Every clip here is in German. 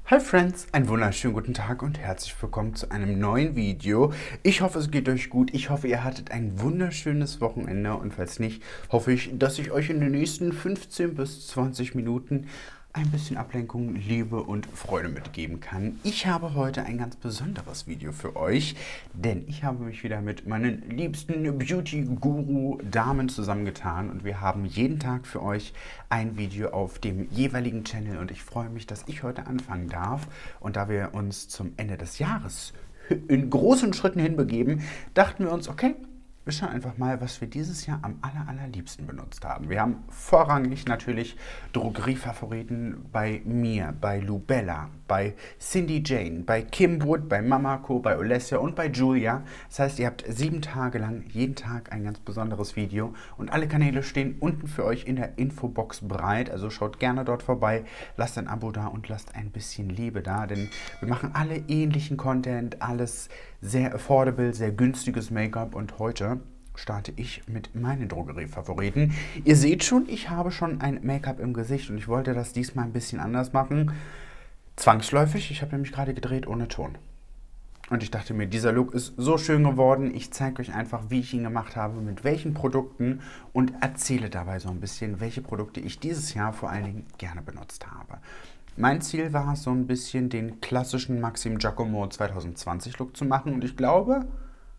Hi Friends, einen wunderschönen guten Tag und herzlich willkommen zu einem neuen Video. Ich hoffe, es geht euch gut. Ich hoffe, ihr hattet ein wunderschönes Wochenende und falls nicht, hoffe ich, dass ich euch in den nächsten 15 bis 20 Minuten ein bisschen Ablenkung, Liebe und Freude mitgeben kann. Ich habe heute ein ganz besonderes Video für euch, denn ich habe mich wieder mit meinen liebsten Beauty-Guru-Damen zusammengetan und wir haben jeden Tag für euch ein Video auf dem jeweiligen Channel und ich freue mich, dass ich heute anfangen darf. Und da wir uns zum Ende des Jahres in großen Schritten hinbegeben, dachten wir uns, okay, wir schauen einfach mal, was wir dieses Jahr am allerliebsten benutzt haben. Wir haben vorrangig natürlich Drogeriefavoriten bei mir, bei Lubella, bei Cindy Jane, bei Kim Wood, bei Mamako, bei Olesja und bei Julia. Das heißt, ihr habt 7 Tage lang jeden Tag ein ganz besonderes Video und alle Kanäle stehen unten für euch in der Infobox bereit. Also schaut gerne dort vorbei, lasst ein Abo da und lasst ein bisschen Liebe da, denn wir machen alle ähnlichen Content, alles sehr affordable, sehr günstiges Make-up und heute starte ich mit meinen Drogeriefavoriten. Ihr seht schon, ich habe schon ein Make-up im Gesicht und ich wollte das diesmal ein bisschen anders machen. Zwangsläufig, ich habe nämlich gerade gedreht ohne Ton. Und ich dachte mir, dieser Look ist so schön geworden. Ich zeige euch einfach, wie ich ihn gemacht habe, mit welchen Produkten und erzähle dabei so ein bisschen, welche Produkte ich dieses Jahr vor allen Dingen gerne benutzt habe. Mein Ziel war es, so ein bisschen den klassischen Maxim Giacomo 2020 Look zu machen und ich glaube,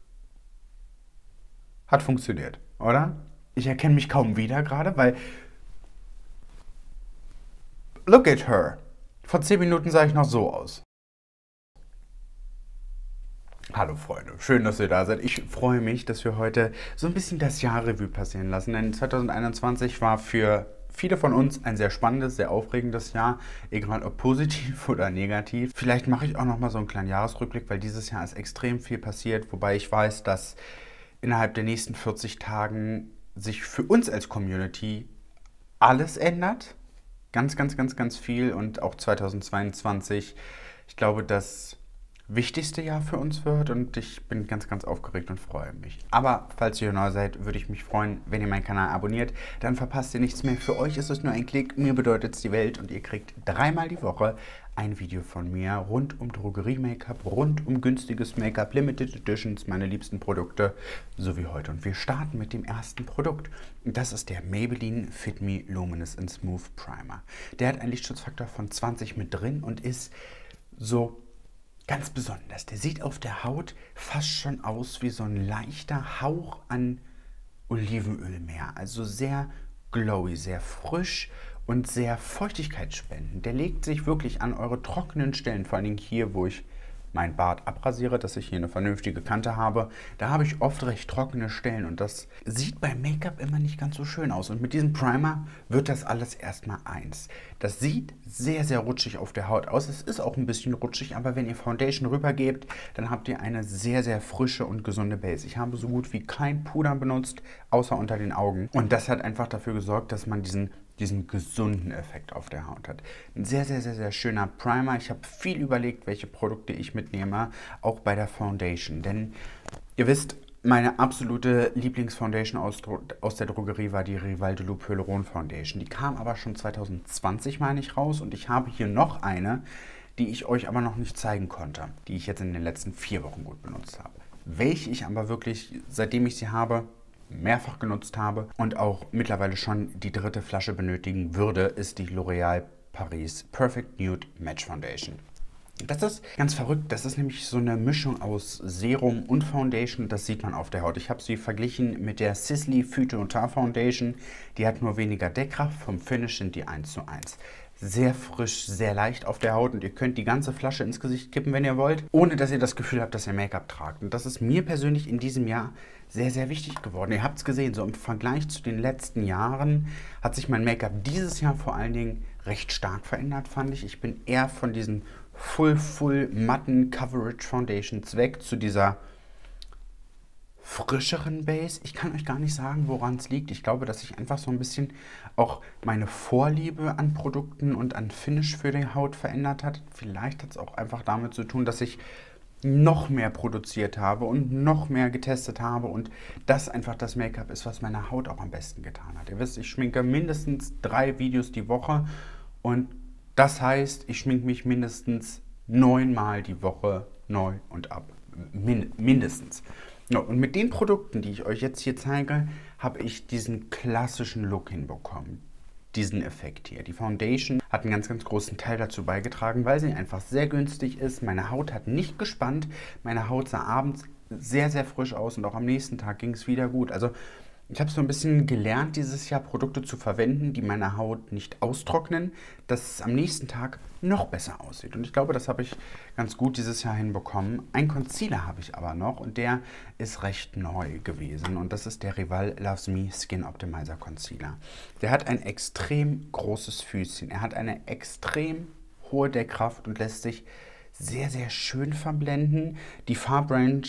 hat funktioniert, oder? Ich erkenne mich kaum wieder gerade, weil look at her. Vor 10 Minuten sah ich noch so aus. Hallo Freunde, schön, dass ihr da seid. Ich freue mich, dass wir heute so ein bisschen das Jahrrevue passieren lassen, denn 2021 war für viele von uns ein sehr spannendes, sehr aufregendes Jahr, egal ob positiv oder negativ. Vielleicht mache ich auch noch mal so einen kleinen Jahresrückblick, weil dieses Jahr ist extrem viel passiert, wobei ich weiß, dass innerhalb der nächsten 40 Tagen sich für uns als Community alles ändert. Ganz viel und auch 2022, ich glaube, das wichtigste Jahr für uns wird und ich bin ganz aufgeregt und freue mich. Aber falls ihr neu seid, würde ich mich freuen, wenn ihr meinen Kanal abonniert. Dann verpasst ihr nichts mehr. Für euch ist es nur ein Klick, mir bedeutet es die Welt und ihr kriegt 3-mal die Woche ein Video von mir rund um Drogerie-Make-up, rund um günstiges Make-up, Limited Editions, meine liebsten Produkte, so wie heute. Und wir starten mit dem ersten Produkt. Das ist der Maybelline Fit Me Luminous and Smooth Primer. Der hat einen Lichtschutzfaktor von 20 mit drin und ist so ganz besonders. Der sieht auf der Haut fast schon aus wie so ein leichter Hauch an Olivenöl mehr. Also sehr glowy, sehr frisch und sehr feuchtigkeitsspendend. Der legt sich wirklich an eure trockenen Stellen, vor allen Dingen hier, wo ich mein Bart abrasiere, dass ich hier eine vernünftige Kante habe. Da habe ich oft recht trockene Stellen und das sieht beim Make-up immer nicht ganz so schön aus. Und mit diesem Primer wird das alles erstmal eins. Das sieht sehr rutschig auf der Haut aus. Es ist auch ein bisschen rutschig, aber wenn ihr Foundation rübergebt, dann habt ihr eine sehr frische und gesunde Base. Ich habe so gut wie kein Puder benutzt, außer unter den Augen. Und das hat einfach dafür gesorgt, dass man diesen gesunden Effekt auf der Haut hat. Ein sehr schöner Primer. Ich habe viel überlegt, welche Produkte ich mitnehme, auch bei der Foundation. Denn ihr wisst, meine absolute Lieblingsfoundation aus der Drogerie war die Rival de Loup Hyaluron Foundation. Die kam aber schon 2020, meine ich, raus. Und ich habe hier noch eine, die ich euch aber noch nicht zeigen konnte, die ich jetzt in den letzten 4 Wochen gut benutzt habe. Welche ich aber wirklich, seitdem ich sie habe, mehrfach genutzt habe und auch mittlerweile schon die 3. Flasche benötigen würde, ist die L'Oréal Paris Perfect Nude Match Foundation. Das ist ganz verrückt, das ist nämlich so eine Mischung aus Serum und Foundation, das sieht man auf der Haut. Ich habe sie verglichen mit der Sisley Future Noir Foundation, die hat nur weniger Deckkraft, vom Finish sind die 1:1. Sehr frisch, sehr leicht auf der Haut und ihr könnt die ganze Flasche ins Gesicht kippen, wenn ihr wollt, ohne dass ihr das Gefühl habt, dass ihr Make-up tragt. Und das ist mir persönlich in diesem Jahr sehr wichtig geworden. Ihr habt es gesehen, so im Vergleich zu den letzten Jahren hat sich mein Make-up dieses Jahr vor allen Dingen recht stark verändert, fand ich. Ich bin eher von diesen full matten Coverage Foundations weg zu dieser frischeren Base. Ich kann euch gar nicht sagen, woran es liegt. Ich glaube, dass sich einfach so ein bisschen auch meine Vorliebe an Produkten und an Finish für die Haut verändert hat. Vielleicht hat es auch einfach damit zu tun, dass ich noch mehr produziert habe und noch mehr getestet habe und das einfach das Make-up ist, was meiner Haut auch am besten getan hat. Ihr wisst, ich schminke mindestens 3 Videos die Woche und Das heißt, ich schminke mich mindestens 9-mal die Woche neu und ab. Mindestens. Ja, und mit den Produkten, die ich euch jetzt hier zeige, habe ich diesen klassischen Look hinbekommen. Diesen Effekt hier. Die Foundation hat einen ganz, ganz großen Teil dazu beigetragen, weil sie einfach sehr günstig ist. Meine Haut hat nicht gespannt. Meine Haut sah abends sehr, sehr frisch aus und auch am nächsten Tag ging es wieder gut. Also ich habe so ein bisschen gelernt, dieses Jahr Produkte zu verwenden, die meine Haut nicht austrocknen, dass es am nächsten Tag noch besser aussieht. Und ich glaube, das habe ich ganz gut dieses Jahr hinbekommen. Ein Concealer habe ich aber noch und der ist recht neu gewesen. Und das ist der Rival Loves Me Skin Optimizer Concealer. Der hat ein extrem großes Füßchen. Er hat eine extrem hohe Deckkraft und lässt sich sehr, sehr schön verblenden. Die Farbrange,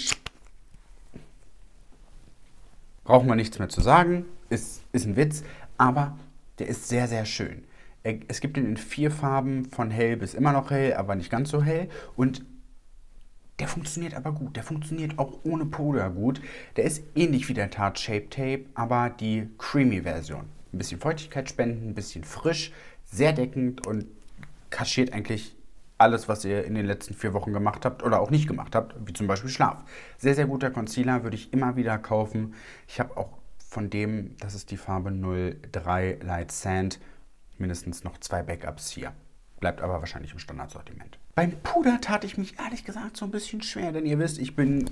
braucht man nichts mehr zu sagen, ist ein Witz, aber der ist sehr, sehr schön. Es gibt ihn in 4 Farben, von hell bis immer noch hell, aber nicht ganz so hell. Und der funktioniert aber gut. Der funktioniert auch ohne Puder gut. Der ist ähnlich wie der Tarte Shape Tape, aber die Creamy-Version. Ein bisschen Feuchtigkeit spenden, ein bisschen frisch, sehr deckend und kaschiert eigentlich alles, was ihr in den letzten 4 Wochen gemacht habt oder auch nicht gemacht habt, wie zum Beispiel Schlaf. Sehr, sehr guter Concealer, würde ich immer wieder kaufen. Ich habe auch von dem, das ist die Farbe 03 Light Sand, mindestens noch 2 Backups hier. Bleibt aber wahrscheinlich im Standardsortiment. Beim Puder tat ich mich ehrlich gesagt so ein bisschen schwer, denn ihr wisst, ich bin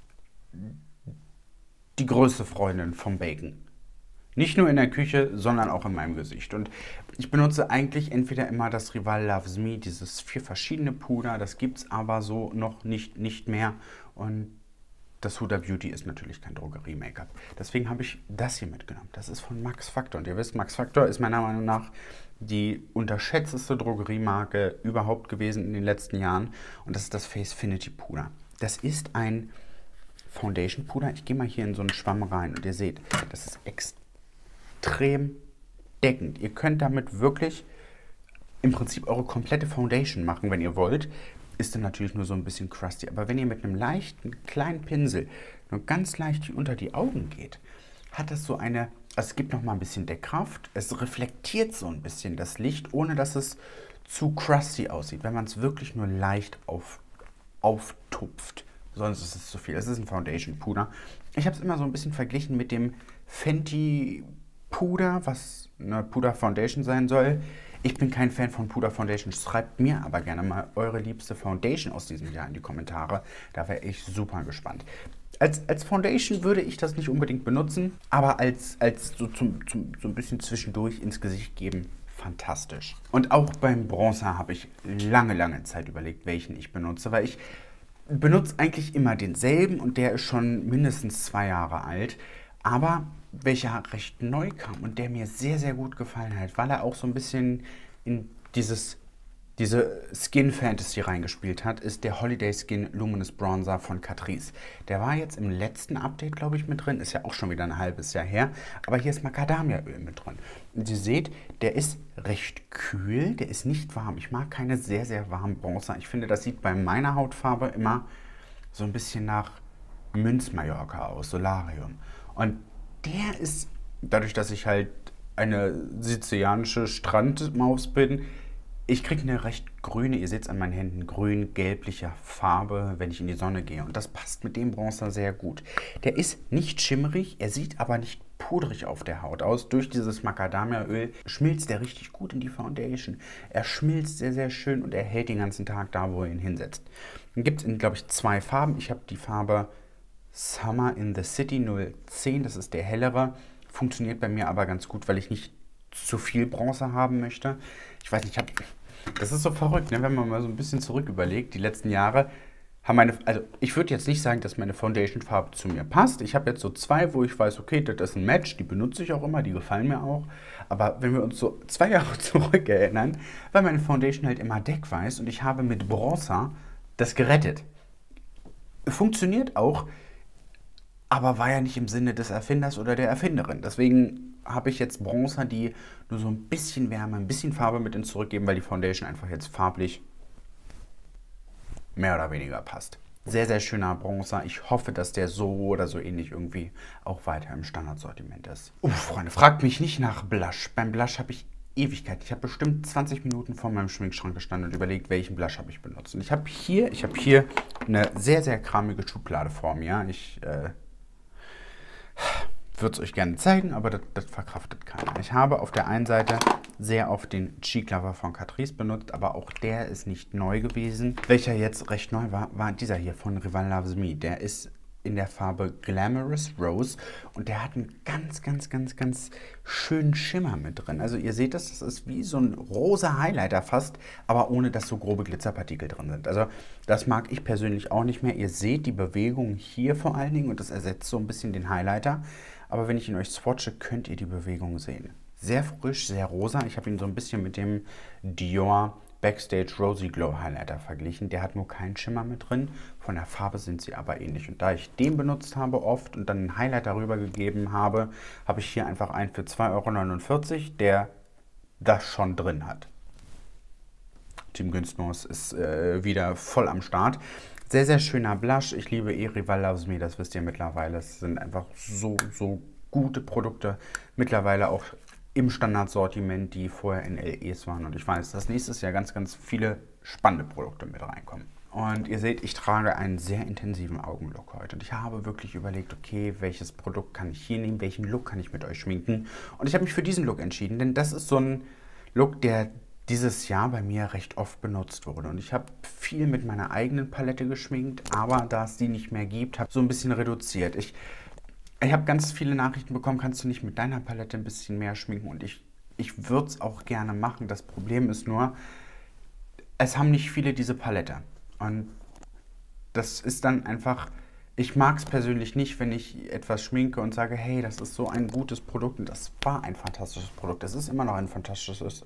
die größte Freundin vom Bacon. Nicht nur in der Küche, sondern auch in meinem Gesicht. Und ich benutze eigentlich entweder immer das Rival Loves Me, dieses 4 verschiedene Puder. Das gibt es aber so noch nicht mehr. Und das Huda Beauty ist natürlich kein Drogerie-Make-up. Deswegen habe ich das hier mitgenommen. Das ist von Max Factor. Und ihr wisst, Max Factor ist meiner Meinung nach die unterschätzteste Drogeriemarke überhaupt gewesen in den letzten Jahren. Und das ist das Facefinity Puder. Das ist ein Foundation-Puder. Ich gehe mal hier in so einen Schwamm rein und ihr seht, das ist extrem deckend. Ihr könnt damit wirklich im Prinzip eure komplette Foundation machen, wenn ihr wollt. Ist dann natürlich nur so ein bisschen crusty. Aber wenn ihr mit einem leichten, kleinen Pinsel nur ganz leicht unter die Augen geht, hat das so eine, also es gibt noch mal ein bisschen Deckkraft. Es reflektiert so ein bisschen das Licht, ohne dass es zu crusty aussieht, wenn man es wirklich nur leicht auftupft. Sonst ist es zu viel. Es ist ein Foundation-Puder. Ich habe es immer so ein bisschen verglichen mit dem Fenty Puder, was eine Puder-Foundation sein soll. Ich bin kein Fan von Puder-Foundation. Schreibt mir aber gerne mal eure liebste Foundation aus diesem Jahr in die Kommentare. Da wäre ich super gespannt. Als Foundation würde ich das nicht unbedingt benutzen, aber als so ein bisschen zwischendurch ins Gesicht geben, fantastisch. Und auch beim Bronzer habe ich lange Zeit überlegt, welchen ich benutze, weil ich benutze eigentlich immer denselben und der ist schon mindestens 2 Jahre alt. Aber welcher recht neu kam und der mir sehr, sehr gut gefallen hat, weil er auch so ein bisschen in diese Skin Fantasy reingespielt hat, ist der Holiday Skin Luminous Bronzer von Catrice. Der war jetzt im letzten Update, glaube ich, mit drin. Ist ja auch schon wieder ein halbes Jahr her. Aber hier ist Macadamiaöl mit drin. Und ihr seht, der ist recht kühl, der ist nicht warm. Ich mag keine sehr, sehr warmen Bronzer. Ich finde, das sieht bei meiner Hautfarbe immer so ein bisschen nach Münz-Mallorca aus, Solarium. Und der ist, dadurch, dass ich halt eine sizilianische Strandmaus bin, ich kriege eine recht grüne, ihr seht es an meinen Händen, grün-gelbliche Farbe, wenn ich in die Sonne gehe. Und das passt mit dem Bronzer sehr gut. Der ist nicht schimmerig, er sieht aber nicht pudrig auf der Haut aus. Durch dieses Macadamiaöl schmilzt der richtig gut in die Foundation. Er schmilzt sehr, sehr schön und er hält den ganzen Tag da, wo ihr ihn hinsetzt. Dann gibt es in, glaube ich, 2 Farben. Ich habe die Farbe Summer in the City 010, das ist der hellere. Funktioniert bei mir aber ganz gut, weil ich nicht zu viel Bronzer haben möchte. Ich weiß nicht, das ist so verrückt, ne? Wenn man mal so ein bisschen zurück überlegt. Die letzten Jahre haben also ich würde jetzt nicht sagen, dass meine Foundation-Farbe zu mir passt. Ich habe jetzt so 2, wo ich weiß, okay, das ist ein Match, die benutze ich auch immer, die gefallen mir auch. Aber wenn wir uns so 2 Jahre zurück erinnern, war meine Foundation halt immer deckweiß und ich habe mit Bronzer das gerettet. Funktioniert auch, aber war ja nicht im Sinne des Erfinders oder der Erfinderin. Deswegen habe ich jetzt Bronzer, die nur so ein bisschen Wärme, ein bisschen Farbe mit ins zurückgeben, weil die Foundation einfach jetzt farblich mehr oder weniger passt. Sehr, sehr schöner Bronzer. Ich hoffe, dass der so oder so ähnlich irgendwie auch weiter im Standardsortiment ist. Freunde, fragt mich nicht nach Blush. Beim Blush habe ich Ewigkeit. Ich habe bestimmt 20 Minuten vor meinem Schminkschrank gestanden und überlegt, welchen Blush habe ich benutzt. Und ich habe hier eine sehr, sehr kramige Schublade vor mir. Ich würde es euch gerne zeigen, aber das verkraftet keiner. Ich habe auf der einen Seite sehr oft den Cheek Lover von Catrice benutzt, aber auch der ist nicht neu gewesen. Welcher jetzt recht neu war, war dieser hier von Rival Loves Me. Der ist in der Farbe Glamorous Rose und der hat einen ganz, ganz, ganz, ganz schönen Schimmer mit drin. Also ihr seht das ist wie so ein rosa Highlighter fast, aber ohne dass so grobe Glitzerpartikel drin sind. Also das mag ich persönlich auch nicht mehr. Ihr seht die Bewegung hier vor allen Dingen und das ersetzt so ein bisschen den Highlighter. Aber wenn ich ihn euch swatche, könnt ihr die Bewegung sehen. Sehr frisch, sehr rosa. Ich habe ihn so ein bisschen mit dem Dior Backstage Rosy Glow Highlighter verglichen. Der hat nur keinen Schimmer mit drin. Von der Farbe sind sie aber ähnlich. Und da ich den benutzt habe oft und dann einen Highlighter rübergegeben habe, habe ich hier einfach einen für 2,49 €, der das schon drin hat. Team Günstmaus ist wieder voll am Start. Sehr, sehr schöner Blush. Ich liebe Rival Loves Me, das wisst ihr mittlerweile. Es sind einfach so, so gute Produkte. Mittlerweile auch im Standardsortiment, die vorher in LEs waren. Und ich weiß, dass nächstes Jahr ganz, ganz viele spannende Produkte mit reinkommen. Und ihr seht, ich trage einen sehr intensiven Augenlook heute. Und ich habe wirklich überlegt, okay, welches Produkt kann ich hier nehmen, welchen Look kann ich mit euch schminken. Und ich habe mich für diesen Look entschieden, denn das ist so ein Look, der dieses Jahr bei mir recht oft benutzt wurde. Und ich habe viel mit meiner eigenen Palette geschminkt, aber da es die nicht mehr gibt, habe ich so ein bisschen reduziert. Ich habe ganz viele Nachrichten bekommen, kannst du nicht mit deiner Palette ein bisschen mehr schminken? Und ich würde es auch gerne machen. Das Problem ist nur, es haben nicht viele diese Palette. Und das ist dann einfach, ich mag es persönlich nicht, wenn ich etwas schminke und sage, hey, das ist so ein gutes Produkt. Und das war ein fantastisches Produkt. Es ist immer noch ein fantastisches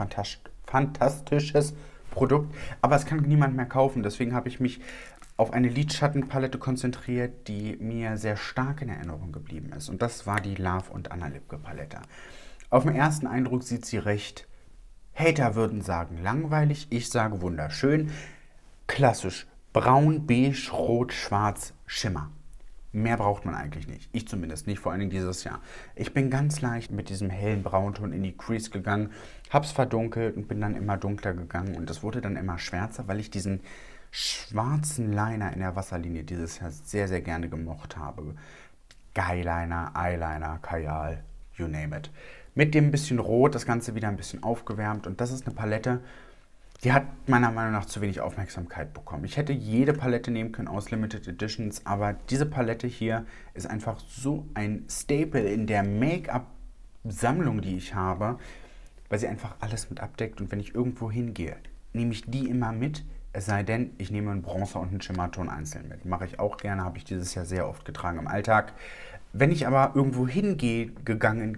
Produkt, aber es kann niemand mehr kaufen. Deswegen habe ich mich auf eine Lidschattenpalette konzentriert, die mir sehr stark in Erinnerung geblieben ist. Und das war die Love und Anna Lipke Palette. Auf den ersten Eindruck sieht sie recht, Hater würden sagen langweilig, ich sage wunderschön. Klassisch braun, beige, rot, schwarz, Schimmer. Mehr braucht man eigentlich nicht. Ich zumindest nicht, vor allem dieses Jahr. Ich bin ganz leicht mit diesem hellen Braunton in die Crease gegangen, hab's verdunkelt und bin dann immer dunkler gegangen. Und es wurde dann immer schwärzer, weil ich diesen schwarzen Liner in der Wasserlinie dieses Jahr sehr, sehr gerne gemocht habe. Guyliner, Eyeliner, Kajal, you name it. Mit dem bisschen Rot das Ganze wieder ein bisschen aufgewärmt. Und das ist eine Palette, die hat meiner Meinung nach zu wenig Aufmerksamkeit bekommen. Ich hätte jede Palette nehmen können aus Limited Editions, aber diese Palette hier ist einfach so ein Staple in der Make-up-Sammlung, die ich habe, weil sie einfach alles mit abdeckt. Und wenn ich irgendwo hingehe, nehme ich die immer mit, es sei denn, ich nehme einen Bronzer und einen Schimmerton einzeln mit. Mache ich auch gerne, habe ich dieses Jahr sehr oft getragen im Alltag. Wenn ich aber irgendwo hingegangen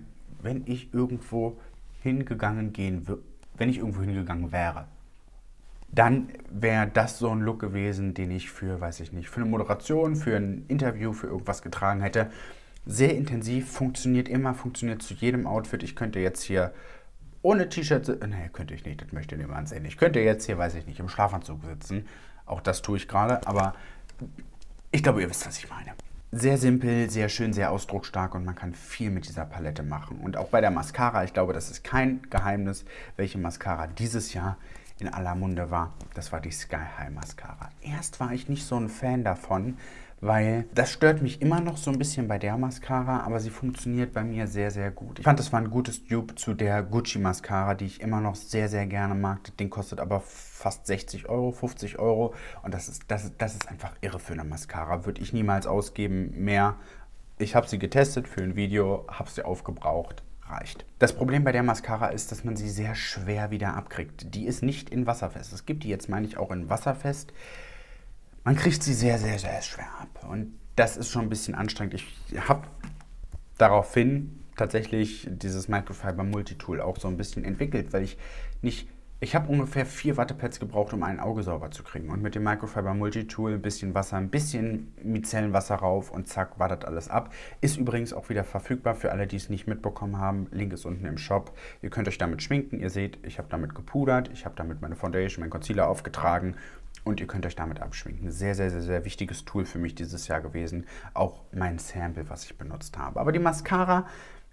wäre, dann wäre das so ein Look gewesen, den ich für, weiß ich nicht, für eine Moderation, für ein Interview, für irgendwas getragen hätte. Sehr intensiv, funktioniert immer, funktioniert zu jedem Outfit. Ich könnte jetzt hier ohne T-Shirt, nee, könnte ich nicht, das möchte niemand sehen. Ich könnte jetzt hier, weiß ich nicht, im Schlafanzug sitzen. Auch das tue ich gerade, aber ich glaube, ihr wisst, was ich meine. Sehr simpel, sehr schön, sehr ausdrucksstark und man kann viel mit dieser Palette machen. Und auch bei der Mascara, ich glaube, das ist kein Geheimnis, welche Mascara dieses Jahr in aller Munde war. Das war die Sky High Mascara. Erst war ich nicht so ein Fan davon, weil das stört mich immer noch so ein bisschen bei der Mascara, aber sie funktioniert bei mir sehr, sehr gut. Ich fand, das war ein gutes Dupe zu der Gucci Mascara, die ich immer noch sehr, sehr gerne mag. Das Ding kostet aber fast 60 €, 50 € und das ist einfach irre für eine Mascara. Würde ich niemals ausgeben, mehr. Ich habe sie getestet für ein Video, habe sie aufgebraucht. Reicht. Das Problem bei der Mascara ist, dass man sie sehr schwer wieder abkriegt. Die ist nicht in wasserfest. Es gibt die jetzt, meine ich, auch in wasserfest. Man kriegt sie sehr, sehr, sehr schwer ab. Und das ist schon ein bisschen anstrengend. Ich habe daraufhin tatsächlich dieses Microfiber Multitool auch so ein bisschen entwickelt, weil ich habe ungefähr 4 Wattepads gebraucht, um ein Auge sauber zu kriegen. Und mit dem Microfiber Multitool ein bisschen Wasser, ein bisschen Micellenwasser rauf und zack, war das alles ab. Ist übrigens auch wieder verfügbar für alle, die es nicht mitbekommen haben. Link ist unten im Shop. Ihr könnt euch damit schminken. Ihr seht, ich habe damit gepudert, ich habe damit meine Foundation, meinen Concealer aufgetragen und ihr könnt euch damit abschminken. Sehr, sehr, sehr, sehr wichtiges Tool für mich dieses Jahr gewesen. Auch mein Sample, was ich benutzt habe. Aber die Mascara,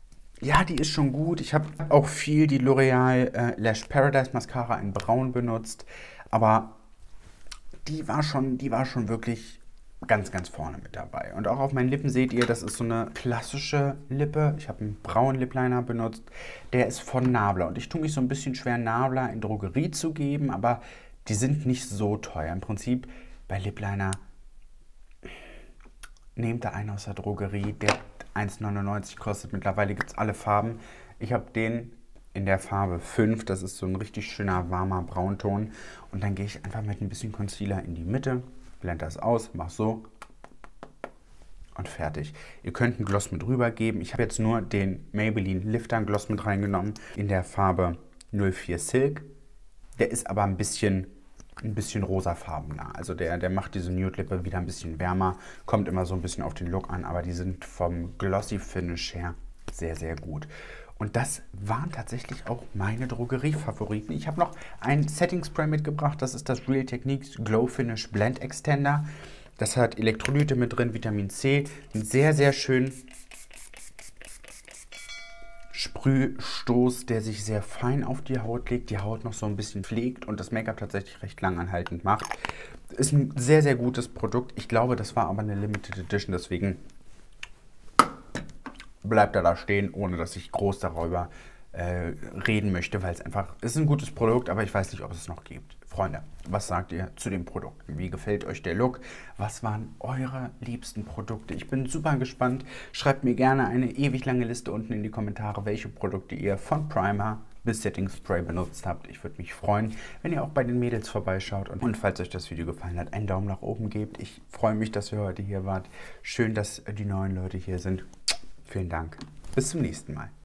Ja, die ist schon gut. Ich habe auch viel die L'Oreal Lash Paradise Mascara in Braun benutzt, aber die war schon wirklich ganz, ganz vorne mit dabei. Und auch auf meinen Lippen seht ihr, das ist so eine klassische Lippe. Ich habe einen braunen Lip Liner benutzt. Der ist von Nabla. Und ich tue mich so ein bisschen schwer, Nabla in Drogerie zu geben, aber die sind nicht so teuer. Im Prinzip bei Lip Liner nehmt da einen aus der Drogerie, der 1,99 kostet. Mittlerweile gibt es alle Farben. Ich habe den in der Farbe 5. Das ist so ein richtig schöner, warmer Braunton. Und dann gehe ich einfach mit ein bisschen Concealer in die Mitte, blende das aus, mach so und fertig. Ihr könnt einen Gloss mit rüber geben. Ich habe jetzt nur den Maybelline Lifter Gloss mit reingenommen in der Farbe 04 Silk. Der ist aber ein bisschen rosafarbener. Also der macht diese Nude-Lippe wieder ein bisschen wärmer. Kommt immer so ein bisschen auf den Look an, aber die sind vom Glossy-Finish her sehr, sehr gut. Und das waren tatsächlich auch meine Drogerie-Favoriten. Ich habe noch ein Setting-Spray mitgebracht. Das ist das Real Techniques Glow Finish Blend Extender. Das hat Elektrolyte mit drin, Vitamin C. Einen sehr, sehr schönen Sprühstoß, der sich sehr fein auf die Haut legt, die Haut noch so ein bisschen pflegt und das Make-up tatsächlich recht langanhaltend macht. Ist ein sehr, sehr gutes Produkt. Ich glaube, das war aber eine Limited Edition, deswegen bleibt er da stehen, ohne dass ich groß darüber reden möchte, weil es einfach, es ist ein gutes Produkt, aber ich weiß nicht, ob es noch gibt. Freunde, was sagt ihr zu den Produkten? Wie gefällt euch der Look? Was waren eure liebsten Produkte? Ich bin super gespannt. Schreibt mir gerne eine ewig lange Liste unten in die Kommentare, welche Produkte ihr von Primer bis Setting Spray benutzt habt. Ich würde mich freuen, wenn ihr auch bei den Mädels vorbeischaut und falls euch das Video gefallen hat, einen Daumen nach oben gebt. Ich freue mich, dass ihr heute hier wart. Schön, dass die neuen Leute hier sind. Vielen Dank. Bis zum nächsten Mal.